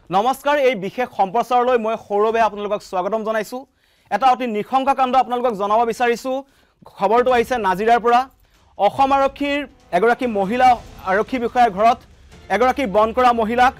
নমস্কাৰ এই বিশেষ সম্প্ৰচাৰলৈ মই সৌৰৱে আপোনালোকক স্বাগতম জনাইছো এটা অতি নিখংকা কাণ্ড আপোনালোকক জনাব বিচাৰিছো খবৰটো আহিছে নাজিৰাৰ পৰা অসম আৰক্ষীৰ এগৰাকী মহিলা আৰক্ষী বিষয়াৰ ঘৰত এগৰাকী বনকৰা মহিলাক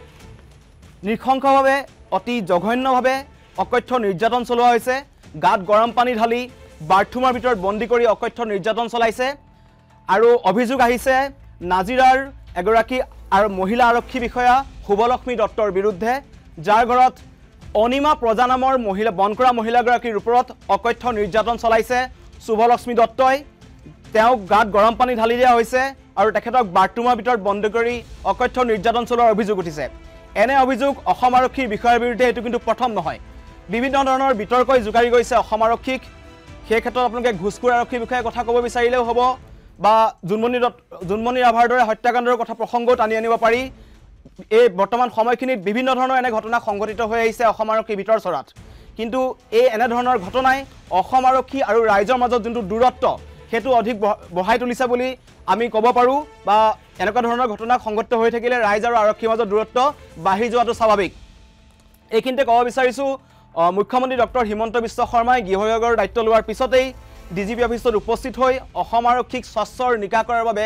নিখংকাভাৱে অতি জঘন্যভাৱে অকথ্য নিৰ্যাতন চলোৱা হৈছে গাত গৰম পানী ঢালি বাথৰুমৰ ভিতৰত বন্দী কৰি অকথ্য নিৰ্যাতন চলাইছে আৰু অভিযোগ আহিছে নাজিৰাৰ এগৰাকী আৰু মহিলা আৰক্ষী বিষয়া শুভলক্ষ্মী দত্তৰ বিৰুদ্ধে যাৰ ঘৰত অনিমা প্ৰজা নামৰ মহিলা বনকৰা মহিলাগৰাকীৰ ওপৰত অকথ্য নিৰ্যাতন চলাইছে শুভলক্ষ্মী দত্তই তেওঁ গাত গৰম পানী ঢালি দিয়া হৈছে আৰু তেখেতক বাথৰুমৰ ভিতৰত বন্ধ কৰি অকথ্য নিৰ্যাতন চলোৱাৰ অভিযোগ উঠিছে এনে অভিযোগ অসম আৰক্ষীৰ বিষয়াৰ বিৰুদ্ধে এটো কিন্তু প্ৰথম নহয় বিভিন্ন ধৰণৰ বিতৰ্কই জুকাৰি গৈছে অসম আৰক্ষীক সেই ক্ষেত্ৰত আপোনালোকে ঘুসখোৰ আৰক্ষী বিষয়াৰ কথা ক'ব বিচাৰিলেও হ'ব বা জুনমণি ৰাভাৰ দৰে হত্যাকাণ্ডৰ কথা প্ৰসংগও টানি আনিব পাৰি এই বৰ্তমান সময়খিনিত বিভিন্ন ধৰণৰ এনে ঘটনা সংঘটিত হৈ আহিছে অসম আৰক্ষীৰ ভিতৰ চৰাত কিন্তু এই এনে ধৰণৰ ঘটনাই অসম আৰক্ষী আৰু ৰাইজৰ মাজত যোনটো দূৰত্ব হেতু অধিক বঢ়াই তুলিছে বুলি আমি ক'ব পাৰো বা এনেকুৱা ধৰণৰ ঘটনা সংঘটিত হৈ থাকিলে ৰাইজ আৰু আৰক্ষীৰ মাজত দূৰত্ব বাঢ়ি যোৱাটো স্বাভাৱিক এইখিনিতে ক'ব বিচাৰিছো মুখ্যমন্ত্ৰী ডক্টৰ হিমন্ত বিশ্ব শৰ্মাই গৃহ বিভাগৰ দায়িত্ব লোৱাৰ পিছতেই ডিজিপি অফিচত উপস্থিত হৈ অসম আৰক্ষীক স্বচ্ছৰ নিকা কৰাৰ বাবে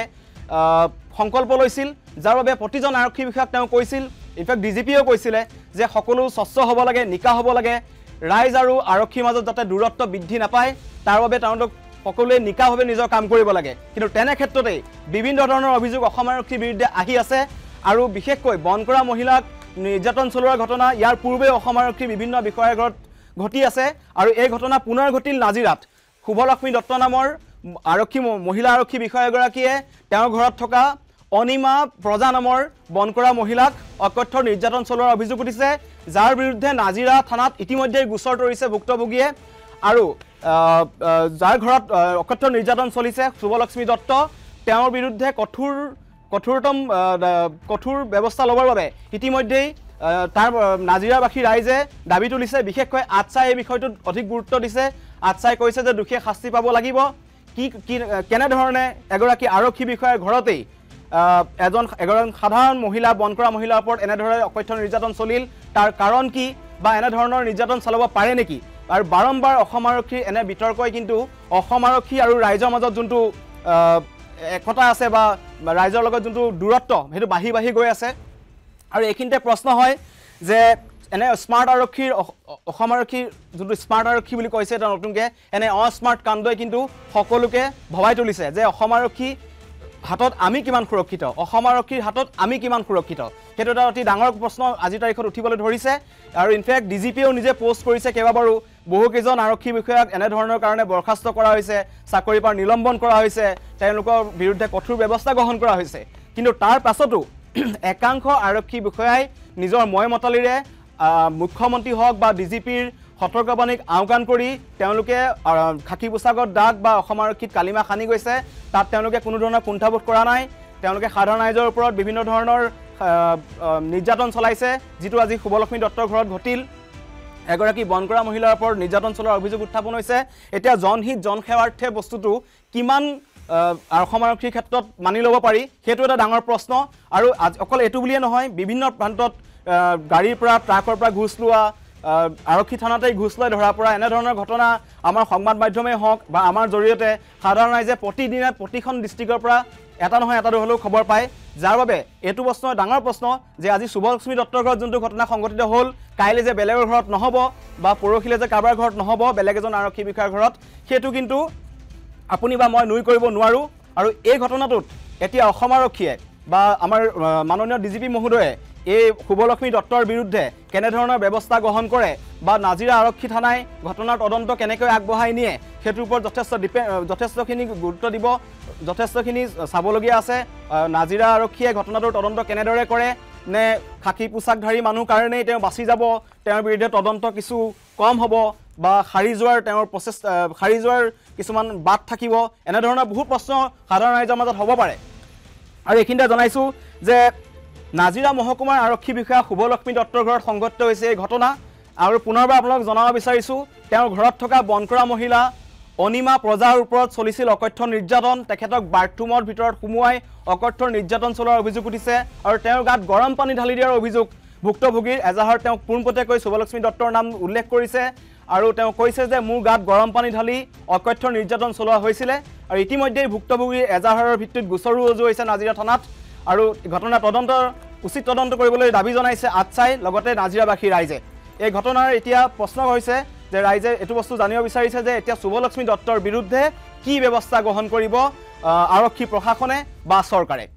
সংকল্প লৈছিল যাৰ বাবে প্ৰতিজন আৰক্ষী বিষয়াক তেওঁ কৈছিল ইনফেক্ট ডিজিপিও কৈছিলে যে সকলো স্বচ্ছ হ'ব লাগে নিকা হ'ব লাগে ৰাইজ আৰু আৰক্ষীৰ মাজত যাতে দূৰত্ব বৃদ্ধি নাপায় তাৰ বাবে তেওঁলোক সকলোৱে নিকাভাৱে নিজৰ কাম কৰিব লাগে কিন্তু তেনে ক্ষেত্ৰতে বিভিন্ন ধৰণৰ অভিযোগ অসম আৰক্ষীৰ বিৰুদ্ধে আহি আছে আৰু বিশেষকৈ বনকৰা মহিলাক নিৰ্যাতন চলোৱাৰ ঘটনা ইয়াৰ পূৰ্বে অসম আৰক্ষীৰ বিভিন্ন বিষয়াৰ ঘৰত ঘটি আছে আৰু এই ঘটনা পুনৰ ঘটিল নাজিৰাত শুভলক্ষ্মী দত্ত নামৰ আৰক্ষী মহিলা আৰক্ষী বিষয়াগৰাকীয়ে তেওঁৰ ঘৰত থকা অনিমা প্ৰজা নামৰ বনকৰা মহিলাক অকথ্য নিৰ্যাতন চলোৱাৰ অভিযোগ উঠিছে যাৰ বিৰুদ্ধে নাজিৰা থানাত ইতিমধ্যে গোচৰ তৰিছে ভুক্তভোগীয়ে আৰু যাৰ ঘৰত অকথ্য নিৰ্যাতন চলিছে শুভলক্ষ্মী দত্ত তেওঁৰ বিৰুদ্ধে কঠোৰ ব্যৱস্থা ল'বৰ বাবে ইতিমধ্যে তাৰ নাজিৰাবাসী ৰাইজে দাবী তুলিছে বিশেষকৈ আচ্ছাই এই বিষয়টোত অধিক গুৰুত্ব দিছে আচ্ছাই কৈছে যে দুখীয়া শাস্তি পাব লাগিব কি কেনে ধৰণে এগৰাকী আৰক্ষী বিষয়াৰ ঘৰতেই এজন সাধাৰণ মহিলা বনকৰা মহিলাৰ ওপৰত এনে ধৰণে অকথ্য নিৰ্যাতন চলিল তাৰ কাৰণ কি বা এনে ধৰণৰ নিৰ্যাতন চলাব পাৰে নেকি আৰু বাৰম্বাৰ অসম আৰক্ষীৰ এনে বিতৰ্কই কিন্তু অসম আৰক্ষী আৰু ৰাইজৰ মাজত যোনটো একতা আছে বা ৰাইজৰ লগত যোনটো দূৰত্ব সেইটো বাঢ়ি গৈ আছে আৰু এইখিনিতে প্ৰশ্ন হয় যে এনে স্মাৰ্ট আৰক্ষীৰ অসম আৰক্ষীৰ যোনটো স্মাৰ্ট আৰক্ষী বুলি কৈছে এটা নতুনকৈ এনে অস্মাৰ্ট কাণ্ডই কিন্তু সকলোকে ভবাই তুলিছে যে অসম আৰক্ষী হাতত আমি কিমান সুৰক্ষিত অসম আৰক্ষীৰ হাতত আমি কিমান সুৰক্ষিত সেইটো এটা অতি ডাঙৰ প্ৰশ্ন আজিৰ তাৰিখত উঠিবলৈ ধৰিছে আৰু ইনফেক্ট ডিজিপিও নিজে পোষ্ট কৰিছে কেইবাবাৰো বহুকেইজন আৰক্ষী বিষয়াক এনে ধৰণৰ কাৰণে বৰখাস্ত কৰা হৈছে চাকৰিৰ পৰা নিলম্বন কৰা হৈছে তেওঁলোকৰ বিৰুদ্ধে কঠোৰ ব্যৱস্থা গ্ৰহণ কৰা হৈছে কিন্তু তাৰ পাছতো একাংশ আৰক্ষী বিষয়াই নিজৰ মতালিৰে মুখ্যমন্ত্ৰী হওক বা ডিজিপিৰ সতৰ্কবাণীক আওকাণ কৰি তেওঁলোকে খাকী পোছাকত দাগ বা অসম আৰক্ষীত কালিমা খানি গৈছে তাত তেওঁলোকে কোনো ধৰণৰ কুণ্ঠাবোধ কৰা নাই তেওঁলোকে সাধাৰণ ৰাইজৰ ওপৰত বিভিন্ন ধৰণৰ নিৰ্যাতন চলাইছে যিটো আজি শুভলক্ষ্মী দত্তৰ ঘৰত ঘটিল এগৰাকী বনকৰা মহিলাৰ ওপৰত নিৰ্যাতন চলোৱাৰ অভিযোগ উত্থাপন হৈছে এতিয়া জনহিত জনসেৱাৰ্থে বস্তুটো কিমান অসম আৰক্ষীৰ ক্ষেত্ৰত মানি ল'ব পাৰি সেইটো এটা ডাঙৰ প্ৰশ্ন আৰু অকল এইটো বুলিয়ে নহয় বিভিন্ন প্ৰান্তত গাড়ীৰ পৰা ট্ৰাকৰ পৰা ঘুষ লোৱা আৰক্ষী থানাতেই ঘুষ লৈ ধৰা পৰা এনে ধৰণৰ ঘটনা আমাৰ সংবাদ মাধ্যমেই হওক বা আমাৰ জৰিয়তে সাধাৰণ ৰাইজে প্ৰতিদিনে প্ৰতিখন ডিষ্ট্ৰিক্টৰ পৰা এটা নহয় এটা হ'লেও খবৰ পায় যাৰ বাবে এইটো প্ৰশ্ন ডাঙৰ প্ৰশ্ন যে আজি শুভলক্ষ্মী দত্তৰ ঘৰত যোনটো ঘটনা সংঘটিত হ'ল কাইলৈ যে বেলেগৰ ঘৰত নহ'ব বা পৰহিলৈ যে কাৰোবাৰ ঘৰত নহ'ব বেলেগ এজন আৰক্ষী বিষয়াৰ ঘৰত সেইটো কিন্তু আপুনি বা মই নুই কৰিব নোৱাৰোঁ আৰু এই ঘটনাটোত এতিয়া অসম আৰক্ষীয়ে বা আমাৰ মাননীয় ডিজিপি মহোদয়ে এই শুভলক্ষ্মী দত্তৰ বিৰুদ্ধে কেনেধৰণৰ ব্যৱস্থা গ্ৰহণ কৰে বা নাজিৰা আৰক্ষী থানাই ঘটনাৰ তদন্ত কেনেকৈ আগবঢ়াই নিয়ে সেইটোৰ ওপৰত যথেষ্টখিনি গুৰুত্ব দিব যথেষ্টখিনি চাবলগীয়া আছে নাজিৰা আৰক্ষীয়ে ঘটনাটোৰ তদন্ত কেনেদৰে কৰে নে খাকী পোছাকধাৰী মানুহ কাৰণেই তেওঁ বাচি যাব তেওঁৰ বিৰুদ্ধে তদন্ত কিছু কম হ'ব বা সাৰি যোৱাৰ কিছুমান বাট থাকিব এনেধৰণৰ বহু প্ৰশ্ন সাধাৰণ ৰাইজৰ মাজত হ'ব পাৰে আৰু এইখিনিতে জনাইছোঁ যে নাজিৰা মহকুমাৰ আৰক্ষী বিষয়া শুভলক্ষ্মী দত্তৰ ঘৰত সংঘটিত হৈছে এই ঘটনা আৰু পুনৰবাৰ আপোনালোকক জনাব বিচাৰিছোঁ তেওঁৰ ঘৰত থকা বনকৰা মহিলা অনিমা প্ৰজাৰ ওপৰত চলিছিল অকথ্য নিৰ্যাতন তেখেতক বাথৰুমৰ ভিতৰত সুমুৱাই অকথ্য নিৰ্যাতন চলোৱাৰ অভিযোগ উঠিছে আৰু তেওঁৰ গাত গৰম পানী ঢালি দিয়াৰ অভিযোগ ভুক্তভোগীৰ এজাহাৰত তেওঁক পোনপটীয়াকৈ শুভলক্ষ্মী দত্তৰ নাম উল্লেখ কৰিছে আৰু তেওঁ কৈছে যে মোৰ গাত গৰম পানী ঢালি অকথ্য নিৰ্যাতন চলোৱা হৈছিলে আৰু ইতিমধ্যেই ভুক্তভোগীৰ এজাহাৰৰ ভিত্তিত গোচৰো ৰুজু হৈছে নাজিৰা থানাত আৰু ঘটনা উচিত তদন্ত কৰিবলৈ দাবী জনাইছে আটচাই লগতে নাজিৰাবাসী ৰাইজে এই ঘটনাৰ এতিয়া প্ৰশ্ন হৈছে যে ৰাইজে এটো বস্তু জানিব বিচাৰিছে যে এতিয়া শুভলক্ষ্মী দত্তৰ বিৰুদ্ধে কি ব্যৱস্থা গ্ৰহণ কৰিব আৰক্ষী প্ৰশাসনে বা চৰকাৰে